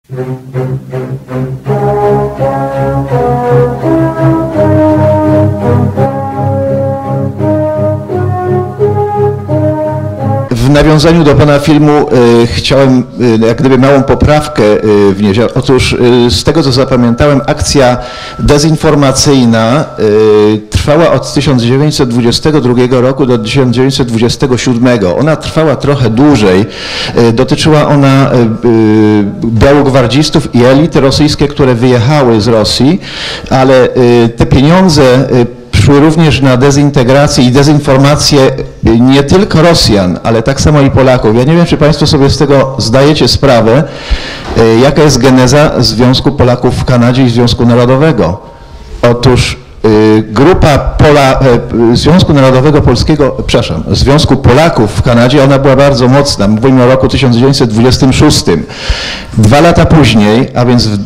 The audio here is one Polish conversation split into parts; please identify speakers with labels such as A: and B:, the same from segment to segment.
A: W nawiązaniu do pana filmu chciałem jak gdyby małą poprawkę wnieść. Otóż z tego, co zapamiętałem, akcja dezinformacyjna trwała od 1922 roku do 1927. Ona trwała trochę dłużej. Dotyczyła ona białogwardzistów i elity rosyjskie, które wyjechały z Rosji, ale te pieniądze szły również na dezintegrację i dezinformację nie tylko Rosjan, ale tak samo i Polaków. Ja nie wiem, czy państwo sobie z tego zdajecie sprawę, jaka jest geneza Związku Polaków w Kanadzie i Związku Narodowego. Otóż grupa Związku Narodowego Polskiego, przepraszam, Związku Polaków w Kanadzie, ona była bardzo mocna. Mówimy o roku 1926. 2 lata później, a więc w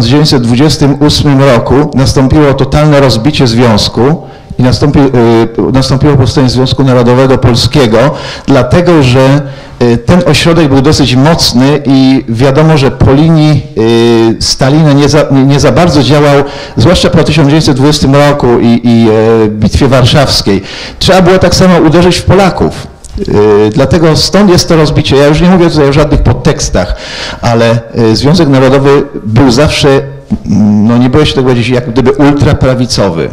A: 1928 roku nastąpiło totalne rozbicie związku i nastąpiło powstanie Związku Narodowego Polskiego, dlatego że ten ośrodek był dosyć mocny i wiadomo, że po linii Stalina nie za bardzo działał, zwłaszcza po 1920 roku i Bitwie Warszawskiej. Trzeba było tak samo uderzyć w Polaków. Dlatego stąd jest to rozbicie. Ja już nie mówię tutaj o żadnych podtekstach, ale Związek Narodowy był zawsze, no nie boję się tego powiedzieć, jak gdyby ultraprawicowy.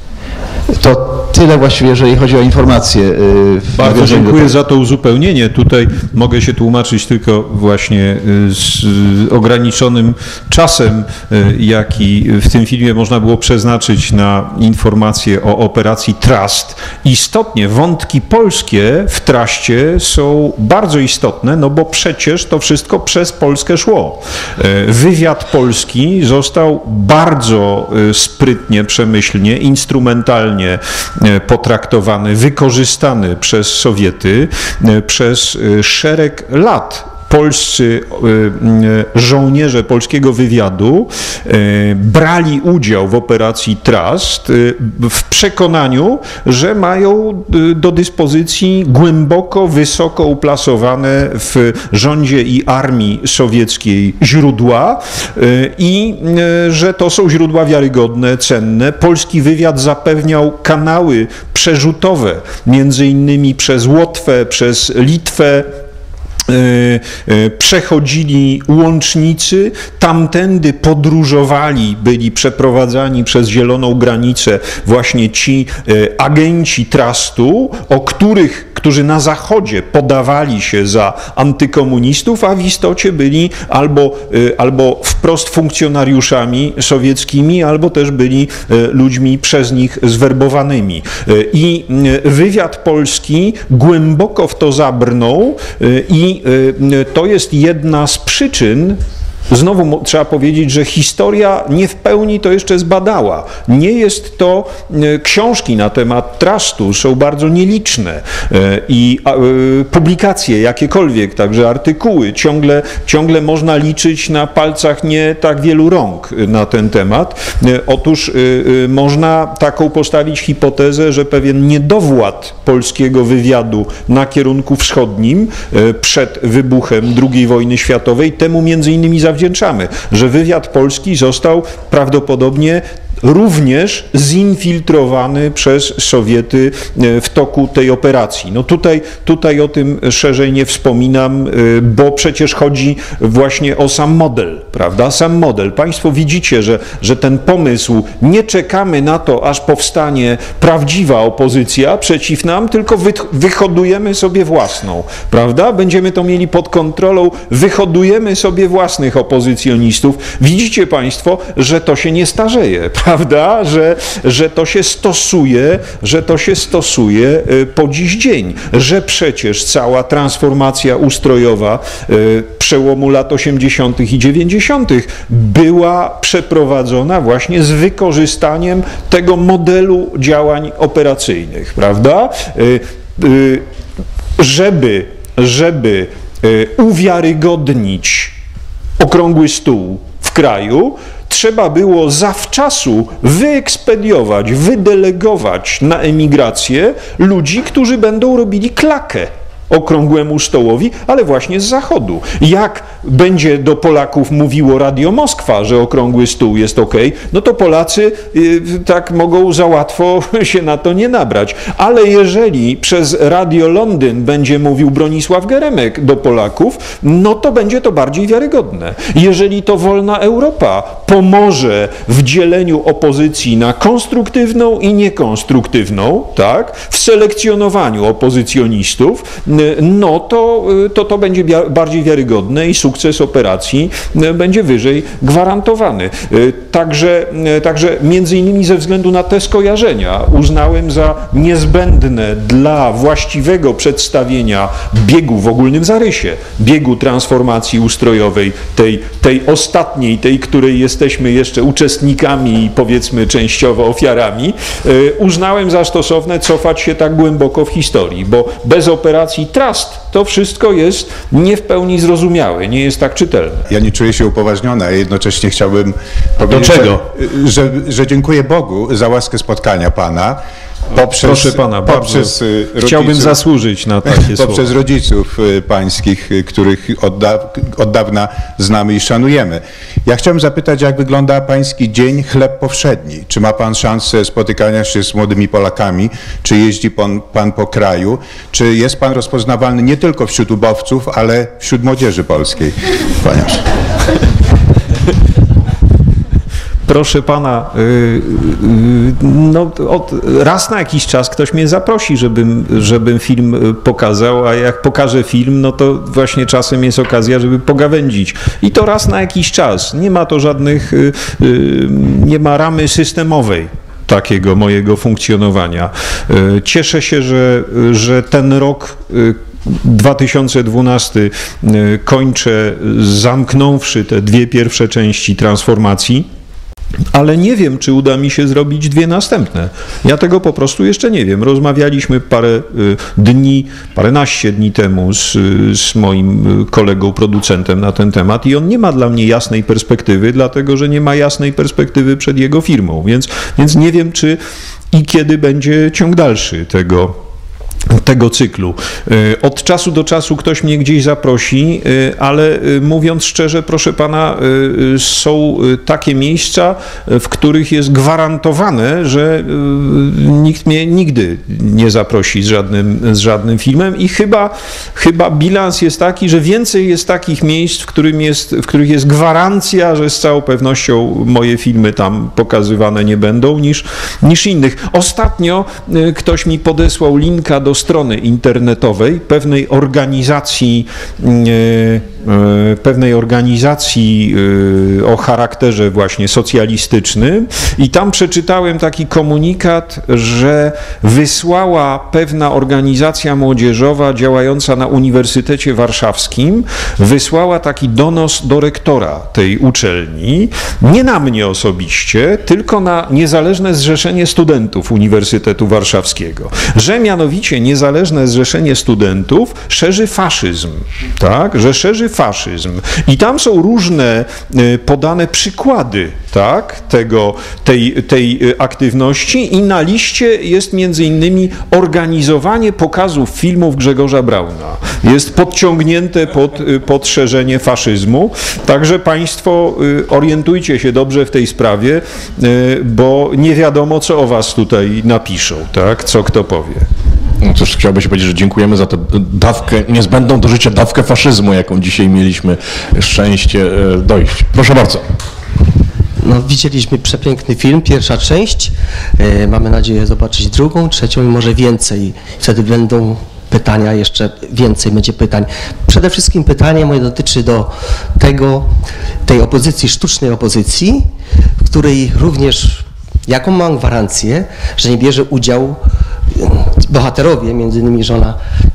A: To tyle właściwie, jeżeli chodzi o informacje.
B: Bardzo dziękuję za to uzupełnienie. Tutaj mogę się tłumaczyć tylko właśnie z ograniczonym czasem, jaki w tym filmie można było przeznaczyć na informacje o operacji Trust. Istotnie wątki polskie w Truście są bardzo istotne, no bo przecież to wszystko przez Polskę szło. Wywiad polski został bardzo sprytnie, przemyślnie, instrumentalnie potraktowany, wykorzystany przez Sowiety przez szereg lat. Polscy żołnierze polskiego wywiadu brali udział w operacji Trust w przekonaniu, że mają do dyspozycji głęboko, wysoko uplasowane w rządzie i armii sowieckiej źródła i że to są źródła wiarygodne, cenne. Polski wywiad zapewniał kanały przerzutowe, między innymi przez Łotwę, przez Litwę. Przechodzili łącznicy, tamtędy podróżowali, byli przeprowadzani przez zieloną granicę właśnie ci agenci Trustu, którzy na Zachodzie podawali się za antykomunistów, a w istocie byli albo wprost funkcjonariuszami sowieckimi, albo też byli ludźmi przez nich zwerbowanymi. I wywiad polski głęboko w to zabrnął i to jest jedna z przyczyn. Znowu trzeba powiedzieć, że historia nie w pełni to jeszcze zbadała. Nie jest to, książki na temat Trustu są bardzo nieliczne i publikacje jakiekolwiek, także artykuły, ciągle można liczyć na palcach nie tak wielu rąk na ten temat. Otóż można taką postawić hipotezę, że pewien niedowład polskiego wywiadu na kierunku wschodnim przed wybuchem II wojny światowej temu między innymi zawdzięczamy, że wywiad polski został prawdopodobnie również zinfiltrowany przez Sowiety w toku tej operacji. No tutaj o tym szerzej nie wspominam, bo przecież chodzi właśnie o sam model, prawda? Sam model. Państwo widzicie, że ten pomysł, nie czekamy na to, aż powstanie prawdziwa opozycja przeciw nam, tylko wyhodujemy sobie własną, prawda? Będziemy to mieli pod kontrolą, wyhodujemy sobie własnych opozycjonistów. Widzicie Państwo, że to się nie starzeje, prawda, że to się stosuje po dziś dzień, że przecież cała transformacja ustrojowa przełomu lat 80. i 90. była przeprowadzona właśnie z wykorzystaniem tego modelu działań operacyjnych, prawda? Żeby uwiarygodnić okrągły stół w kraju, trzeba było zawczasu wyekspediować, wydelegować na emigrację ludzi, którzy będą robili klakę. okrągłemu stołowi, ale właśnie z Zachodu. Jak będzie do Polaków mówiło Radio Moskwa, że okrągły stół jest okej, no to Polacy tak mogą za łatwo się na to nie nabrać. Ale jeżeli przez Radio Londyn będzie mówił Bronisław Geremek do Polaków, no to będzie to bardziej wiarygodne. Jeżeli to Wolna Europa pomoże w dzieleniu opozycji na konstruktywną i niekonstruktywną, tak, w selekcjonowaniu opozycjonistów, no to będzie bardziej wiarygodne i sukces operacji będzie wyżej gwarantowany. Także między innymi ze względu na te skojarzenia uznałem za niezbędne dla właściwego przedstawienia biegu w ogólnym zarysie, biegu transformacji ustrojowej, tej ostatniej, tej, której jesteśmy jeszcze uczestnikami i powiedzmy częściowo ofiarami, uznałem za stosowne cofać się tak głęboko w historii, bo bez operacji Trust to wszystko jest nie w pełni zrozumiałe, nie jest tak czytelne.
C: Ja nie czuję się upoważniony, a jednocześnie chciałbym powiedzieć, że dziękuję Bogu za łaskę spotkania Pana.
B: Proszę pana,
C: poprzez rodziców,
B: chciałbym zasłużyć na takie słowa.
C: Poprzez rodziców pańskich, których od dawna znamy i szanujemy. Ja chciałem zapytać, jak wygląda pański dzień chleb powszedni? Czy ma pan szansę spotykania się z młodymi Polakami? Czy jeździ pan po kraju? Czy jest pan rozpoznawalny nie tylko wśród ubowców, ale wśród młodzieży polskiej? Panie.
B: Proszę pana, no, raz na jakiś czas ktoś mnie zaprosi, żebym film pokazał, a jak pokażę film, no to właśnie czasem jest okazja, żeby pogawędzić. I to raz na jakiś czas. Nie ma to żadnych, nie ma ramy systemowej takiego mojego funkcjonowania. Cieszę się, że ten rok 2012 kończę, zamknąwszy te dwie pierwsze części transformacji. Ale nie wiem, czy uda mi się zrobić dwie następne. Ja tego po prostu jeszcze nie wiem. Rozmawialiśmy paręnaście dni temu z moim kolegą, producentem na ten temat i on nie ma dla mnie jasnej perspektywy, dlatego że nie ma jasnej perspektywy przed jego firmą. Więc nie wiem, czy i kiedy będzie ciąg dalszy tego cyklu. Od czasu do czasu ktoś mnie gdzieś zaprosi, ale mówiąc szczerze, proszę pana, są takie miejsca, w których jest gwarantowane, że nikt mnie nigdy nie zaprosi z żadnym filmem i chyba bilans jest taki, że więcej jest takich miejsc, w których jest gwarancja, że z całą pewnością moje filmy tam pokazywane nie będą, niż innych. Ostatnio ktoś mi podesłał linka do strony internetowej pewnej organizacji o charakterze właśnie socjalistycznym i tam przeczytałem taki komunikat, że wysłała pewna organizacja młodzieżowa działająca na Uniwersytecie Warszawskim, wysłała taki donos do rektora tej uczelni, nie na mnie osobiście, tylko na Niezależne Zrzeszenie Studentów Uniwersytetu Warszawskiego, że mianowicie Niezależne Zrzeszenie Studentów szerzy faszyzm, tak, że szerzy faszyzm. I tam są różne podane przykłady, tak, tej aktywności i na liście jest między innymi organizowanie pokazów filmów Grzegorza Brauna. Jest podciągnięte pod szerzenie faszyzmu, także państwo orientujcie się dobrze w tej sprawie, bo nie wiadomo, co o was tutaj napiszą, tak, co kto powie.
D: No cóż, chciałbym się powiedzieć, że dziękujemy za tę dawkę, niezbędną do życia dawkę faszyzmu, jaką dzisiaj mieliśmy szczęście dojść. Proszę bardzo.
E: No, widzieliśmy przepiękny film, pierwsza część. Mamy nadzieję zobaczyć drugą, trzecią i może więcej. Wtedy będą pytania, jeszcze więcej będzie pytań. Przede wszystkim pytanie moje dotyczy do tej opozycji, sztucznej opozycji, w której również jaką mam gwarancję, że nie bierze udziału bohaterowie, między innymi żona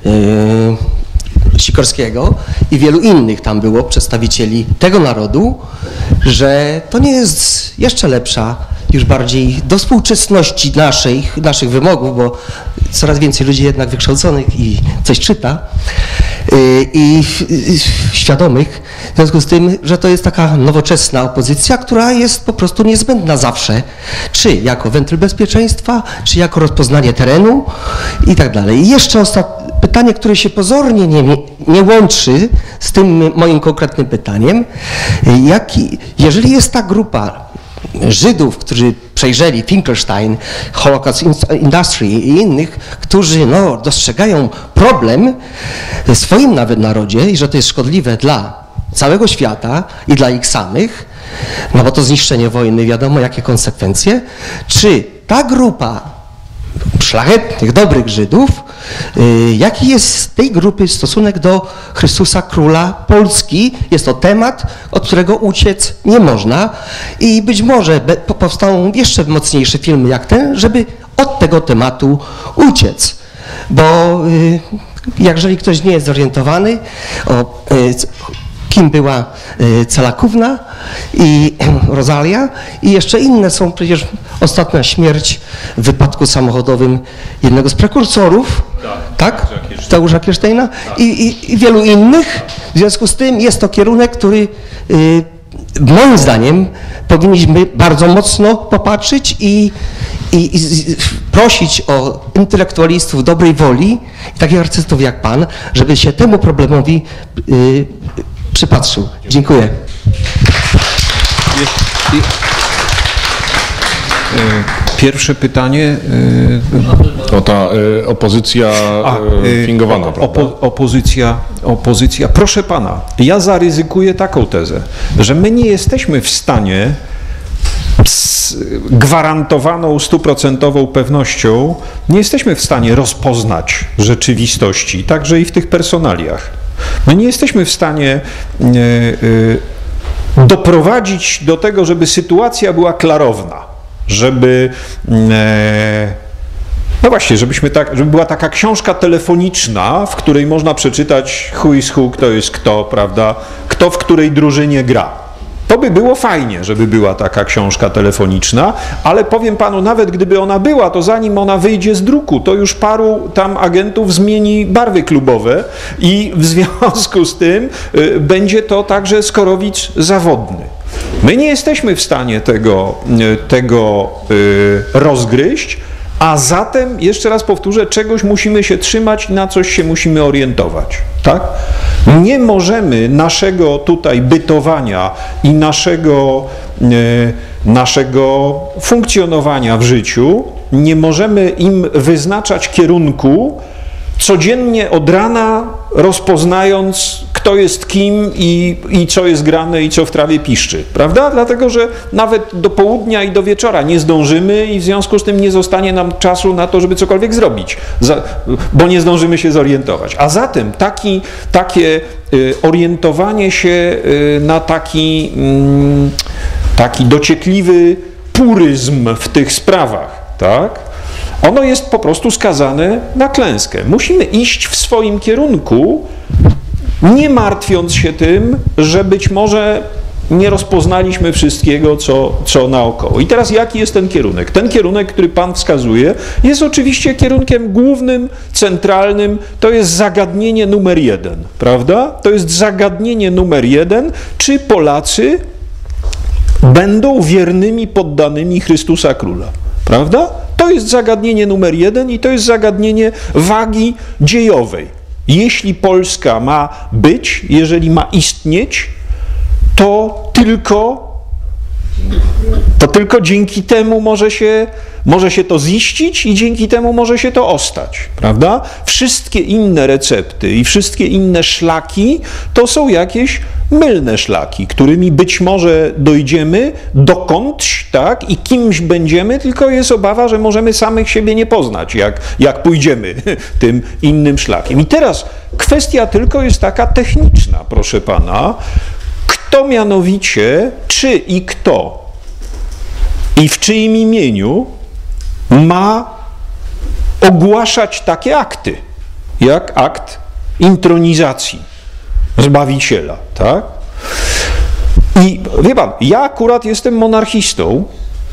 E: Sikorskiego i wielu innych tam było przedstawicieli tego narodu, że to nie jest jeszcze lepsza już bardziej do współczesności naszych wymogów, bo coraz więcej ludzi jednak wykształconych i coś czyta i świadomych, w związku z tym, że to jest taka nowoczesna opozycja, która jest po prostu niezbędna zawsze, czy jako wentyl bezpieczeństwa, czy jako rozpoznanie terenu i tak dalej. I jeszcze pytanie, które się pozornie nie łączy z tym moim konkretnym pytaniem, jeżeli jest ta grupa Żydów, którzy przejrzeli Finkelstein, Holocaust Industry i innych, którzy dostrzegają problem w swoim nawet narodzie i że to jest szkodliwe dla całego świata i dla ich samych, no bo to zniszczenie wojny, wiadomo jakie konsekwencje, czy ta grupa szlachetnych, dobrych Żydów, jaki jest z tej grupy stosunek do Chrystusa Króla Polski? Jest to temat, od którego uciec nie można i być może powstaną jeszcze mocniejsze filmy jak ten, żeby od tego tematu uciec, bo jeżeli ktoś nie jest zorientowany kim była Calakówna i Rozalia i jeszcze inne są przecież ostatnia śmierć w wypadku samochodowym jednego z prekursorów, tak? Tadeusza Kirsteina i wielu innych. W związku z tym jest to kierunek, który moim zdaniem powinniśmy bardzo mocno popatrzeć i prosić o intelektualistów dobrej woli, takich artystów jak pan, żeby się temu problemowi przypatrzył. Dziękuję.
B: Pierwsze pytanie.
D: To ta opozycja fingowana, prawda?
B: Opozycja. Proszę pana, ja zaryzykuję taką tezę, że my nie jesteśmy w stanie z gwarantowaną 100% pewnością, nie jesteśmy w stanie rozpoznać rzeczywistości, także i w tych personaliach. My nie jesteśmy w stanie doprowadzić do tego, żeby sytuacja była klarowna, żeby no właśnie, żeby była taka książka telefoniczna, w której można przeczytać who is who, kto jest kto, prawda, kto w której drużynie gra. To by było fajnie, żeby była taka książka telefoniczna, ale powiem panu, nawet gdyby ona była, to zanim ona wyjdzie z druku, to już paru tam agentów zmieni barwy klubowe i w związku z tym będzie to także Skorowicz zawodny. My nie jesteśmy w stanie tego rozgryźć, a zatem, jeszcze raz powtórzę, czegoś musimy się trzymać i na coś się musimy orientować, tak? Nie możemy naszego tutaj bytowania i naszego funkcjonowania w życiu, nie możemy im wyznaczać kierunku, codziennie od rana rozpoznając, kto jest kim i co jest grane i co w trawie piszczy, prawda? Dlatego, że nawet do południa i do wieczora nie zdążymy i w związku z tym nie zostanie nam czasu na to, żeby cokolwiek zrobić, bo nie zdążymy się zorientować. A zatem takie orientowanie się na taki dociekliwy puryzm w tych sprawach, tak? Ono jest po prostu skazane na klęskę. Musimy iść w swoim kierunku, nie martwiąc się tym, że być może nie rozpoznaliśmy wszystkiego, co naokoło. I teraz jaki jest ten kierunek? Ten kierunek, który pan wskazuje, jest oczywiście kierunkiem głównym, centralnym, to jest zagadnienie numer 1, prawda? To jest zagadnienie numer 1, czy Polacy będą wiernymi poddanymi Chrystusa Króla, prawda? To jest zagadnienie numer 1 i to jest zagadnienie wagi dziejowej. Jeśli Polska ma być, jeżeli ma istnieć, to tylko dzięki temu może się to ziścić i dzięki temu może się to ostać, prawda? Wszystkie inne recepty i wszystkie inne szlaki to są jakieś mylne szlaki, którymi być może dojdziemy dokądś, tak, i kimś będziemy, tylko jest obawa, że możemy samych siebie nie poznać, jak pójdziemy tym innym szlakiem. I teraz kwestia tylko jest taka techniczna, proszę pana, kto mianowicie, czy i kto i w czyim imieniu ma ogłaszać takie akty, jak akt intronizacji Zbawiciela, tak? I wie pan, ja akurat jestem monarchistą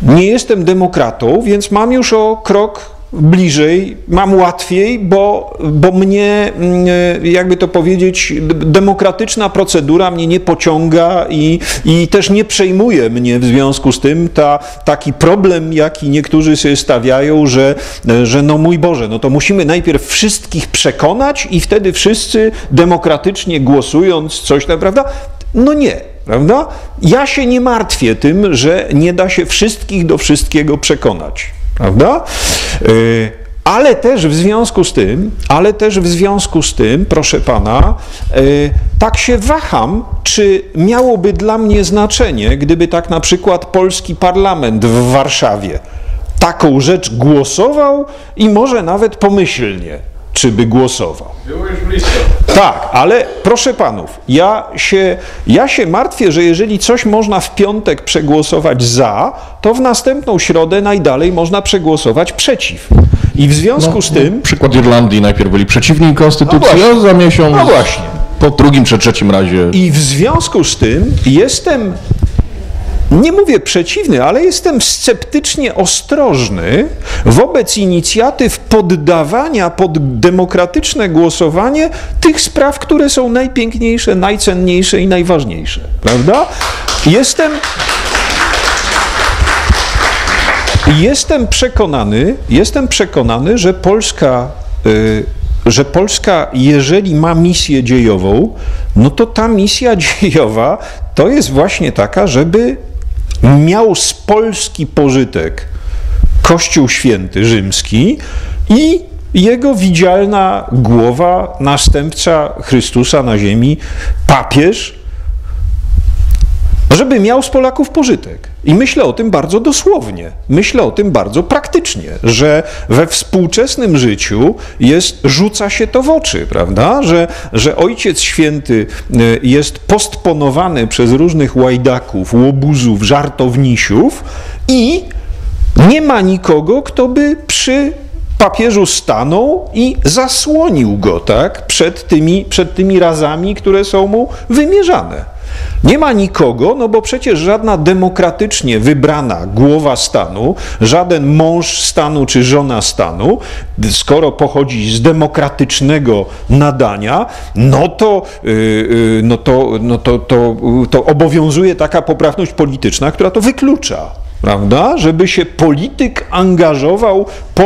B: nie jestem demokratą, więc mam już o krok bliżej, mam łatwiej, bo mnie, jakby to powiedzieć, demokratyczna procedura mnie nie pociąga i też nie przejmuje mnie w związku z tym taki problem, jaki niektórzy sobie stawiają, że no mój Boże, no to musimy najpierw wszystkich przekonać i wtedy wszyscy demokratycznie głosując coś tam, prawda? No nie. Prawda? Ja się nie martwię tym, że nie da się wszystkich do wszystkiego przekonać. Prawda? Ale też w związku z tym, proszę pana, tak się waham, czy miałoby dla mnie znaczenie, gdyby tak na przykład polski parlament w Warszawie taką rzecz głosował i może nawet pomyślnie, czy by głosował.
D: Było już blisko.
B: Tak, ale proszę panów, ja się martwię, że jeżeli coś można w piątek przegłosować za, to w następną środę najdalej można przegłosować przeciw. I w związku z tym...
D: Przykład Irlandii, najpierw byli przeciwni konstytucji, a za miesiąc...
B: No właśnie.
D: Po drugim czy trzecim razie...
B: I w związku z tym jestem... Nie mówię przeciwny, ale jestem sceptycznie ostrożny wobec inicjatyw poddawania pod demokratyczne głosowanie tych spraw, które są najpiękniejsze, najcenniejsze i najważniejsze. Prawda? Jestem przekonany, że Polska, jeżeli ma misję dziejową, no to ta misja dziejowa to jest właśnie taka, żeby miał z Polski pożytek Kościół Święty Rzymski i jego widzialna głowa, następca Chrystusa na ziemi, papież, żeby miał z Polaków pożytek. I myślę o tym bardzo dosłownie, myślę o tym bardzo praktycznie, że we współczesnym życiu rzuca się to w oczy, prawda? Że Ojciec Święty jest postponowany przez różnych łajdaków, łobuzów, żartownisiów i nie ma nikogo, kto by przy papieżu stanął i zasłonił go, tak? przed tymi razami, które są mu wymierzane. Nie ma nikogo, no bo przecież żadna demokratycznie wybrana głowa stanu, żaden mąż stanu czy żona stanu, skoro pochodzi z demokratycznego nadania, to obowiązuje taka poprawność polityczna, która to wyklucza, prawda? Żeby się polityk angażował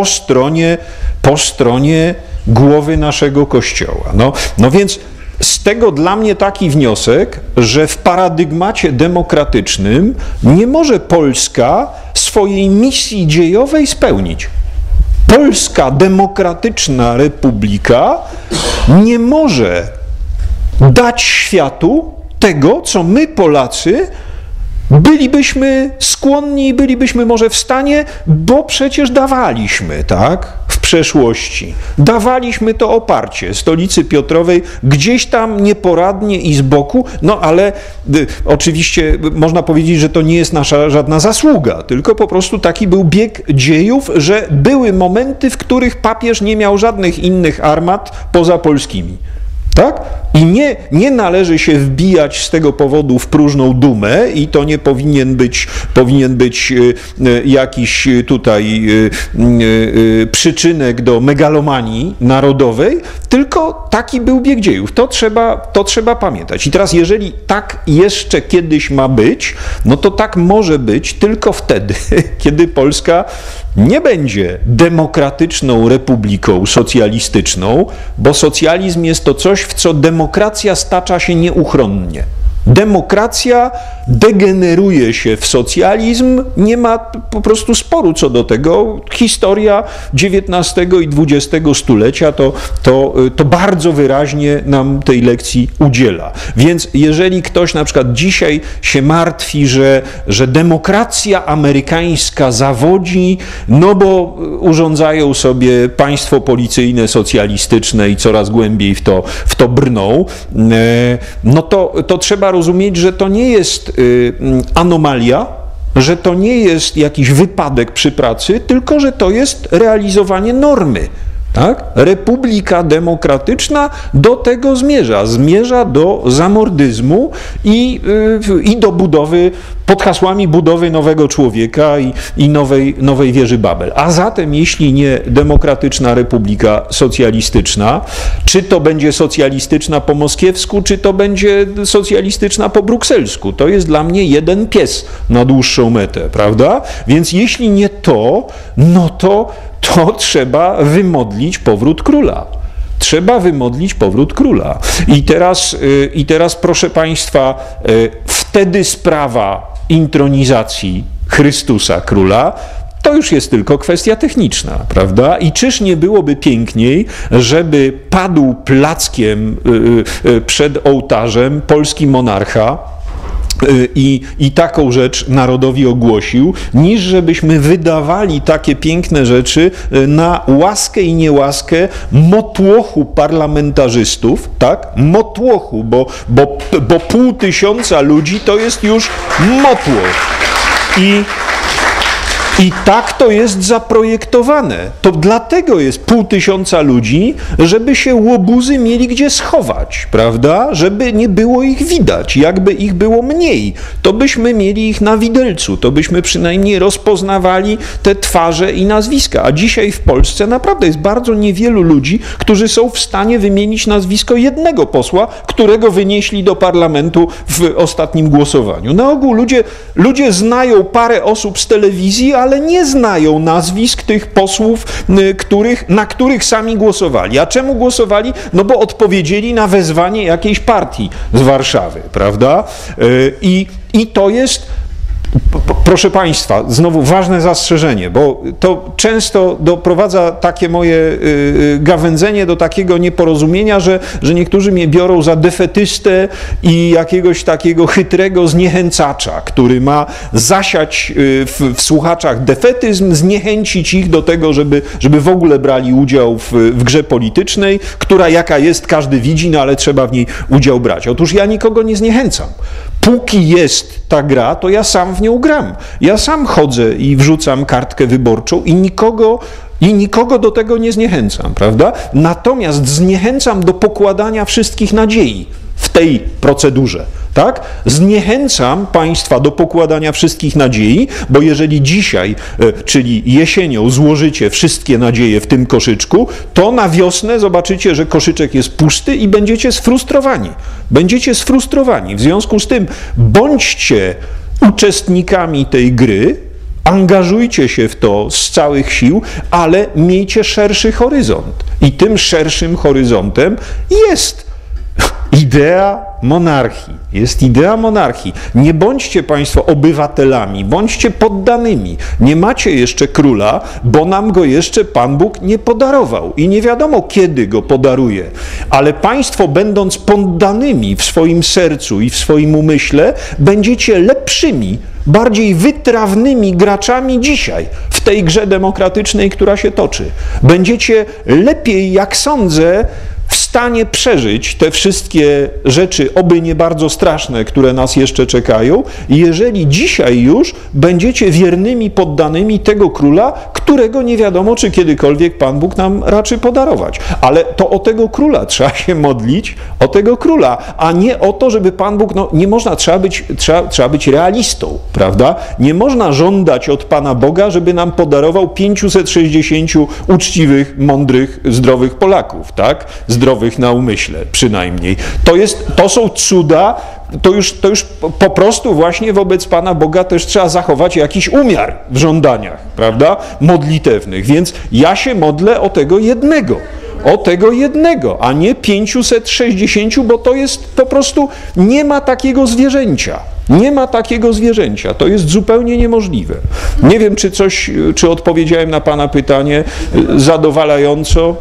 B: po stronie głowy naszego Kościoła. No więc z tego dla mnie taki wniosek, że w paradygmacie demokratycznym nie może Polska swojej misji dziejowej spełnić. Polska demokratyczna republika nie może dać światu tego, co my Polacy bylibyśmy skłonni i bylibyśmy może w stanie, bo przecież dawaliśmy, tak? W przeszłości. Dawaliśmy to oparcie stolicy Piotrowej gdzieś tam nieporadnie i z boku, no ale oczywiście można powiedzieć, że to nie jest nasza żadna zasługa, tylko po prostu taki był bieg dziejów, że były momenty, w których papież nie miał żadnych innych armat poza polskimi. Tak? I nie należy się wbijać z tego powodu w próżną dumę i to nie powinien być jakiś tutaj przyczynek do megalomanii narodowej, tylko taki był bieg dziejów. To trzeba pamiętać. I teraz jeżeli tak jeszcze kiedyś ma być, no to tak może być tylko wtedy, kiedy Polska nie będzie demokratyczną republiką socjalistyczną, bo socjalizm jest to coś, w co demokracja stacza się nieuchronnie. Demokracja degeneruje się w socjalizm, nie ma po prostu sporu co do tego. Historia XIX i XX stulecia to bardzo wyraźnie nam tej lekcji udziela. Więc jeżeli ktoś na przykład dzisiaj się martwi, że demokracja amerykańska zawodzi, no bo urządzają sobie państwo policyjne, socjalistyczne i coraz głębiej w to brną, no to trzeba rozumieć, że to nie jest anomalia, że to nie jest jakiś wypadek przy pracy, tylko że to jest realizowanie normy. Tak? Republika demokratyczna do tego zmierza do zamordyzmu i do budowy, pod hasłami budowy nowego człowieka i nowej wieży Babel. A zatem, jeśli nie demokratyczna republika socjalistyczna, czy to będzie socjalistyczna po moskiewsku, czy to będzie socjalistyczna po brukselsku, to jest dla mnie jeden pies na dłuższą metę, prawda? Więc jeśli nie to, no to trzeba wymodlić powrót króla. Trzeba wymodlić powrót króla. I teraz proszę Państwa, wtedy sprawa intronizacji Chrystusa króla to już jest tylko kwestia techniczna, prawda? I czyż nie byłoby piękniej, żeby padł plackiem przed ołtarzem polski monarcha, i taką rzecz narodowi ogłosił, niż żebyśmy wydawali takie piękne rzeczy na łaskę i niełaskę motłochu parlamentarzystów, tak? Motłochu, bo 500 ludzi to jest już motłoch. I tak to jest zaprojektowane. To dlatego jest 500 ludzi, żeby się łobuzy mieli gdzie schować, prawda? Żeby nie było ich widać. Jakby ich było mniej, to byśmy mieli ich na widelcu, to byśmy przynajmniej rozpoznawali te twarze i nazwiska. A dzisiaj w Polsce naprawdę jest bardzo niewielu ludzi, którzy są w stanie wymienić nazwisko jednego posła, którego wynieśli do parlamentu w ostatnim głosowaniu. Na ogół ludzie znają parę osób z telewizji, ale nie znają nazwisk tych posłów, na których sami głosowali. A czemu głosowali? No bo odpowiedzieli na wezwanie jakiejś partii z Warszawy, prawda? I to jest, proszę Państwa, znowu ważne zastrzeżenie, bo to często doprowadza takie moje gawędzenie do takiego nieporozumienia, że niektórzy mnie biorą za defetystę i jakiegoś takiego chytrego zniechęcacza, który ma zasiać w słuchaczach defetyzm, zniechęcić ich do tego, żeby w ogóle brali udział w grze politycznej, która jaka jest, każdy widzi, no ale trzeba w niej udział brać. Otóż ja nikogo nie zniechęcam. Póki jest ta gra, to ja sam w nią gram. Ja sam chodzę i wrzucam kartkę wyborczą i nikogo do tego nie zniechęcam, prawda? Natomiast zniechęcam do pokładania wszystkich nadziei w tej procedurze, tak? Zniechęcam Państwa do pokładania wszystkich nadziei, bo jeżeli dzisiaj, czyli jesienią, złożycie wszystkie nadzieje w tym koszyczku, to na wiosnę zobaczycie, że koszyczek jest pusty i będziecie sfrustrowani. Będziecie sfrustrowani. W związku z tym bądźcie uczestnikami tej gry, angażujcie się w to z całych sił, ale miejcie szerszy horyzont. I tym szerszym horyzontem jest idea monarchii. Jest idea monarchii. Nie bądźcie Państwo obywatelami, bądźcie poddanymi. Nie macie jeszcze króla, bo nam go jeszcze Pan Bóg nie podarował i nie wiadomo, kiedy go podaruje. Ale Państwo, będąc poddanymi w swoim sercu i w swoim umyśle, będziecie lepszymi, bardziej wytrawnymi graczami dzisiaj w tej grze demokratycznej, która się toczy. Będziecie lepiej, jak sądzę, w stanie przeżyć te wszystkie rzeczy, oby nie bardzo straszne, które nas jeszcze czekają, jeżeli dzisiaj już będziecie wiernymi poddanymi tego króla, którego nie wiadomo, czy kiedykolwiek Pan Bóg nam raczy podarować. Ale to o tego króla trzeba się modlić, o tego króla, a nie o to, żeby Pan Bóg, no nie można, trzeba być realistą, prawda? Nie można żądać od Pana Boga, żeby nam podarował 560 uczciwych, mądrych, zdrowych Polaków, tak? Zdrowych na umyśle przynajmniej. To są cuda, to już po prostu właśnie wobec Pana Boga też trzeba zachować jakiś umiar w żądaniach, prawda? Modlitewnych. Więc ja się modlę o tego jednego, a nie 560, bo to jest po prostu, nie ma takiego zwierzęcia. Nie ma takiego zwierzęcia. To jest zupełnie niemożliwe. Nie wiem, czy odpowiedziałem na Pana pytanie zadowalająco.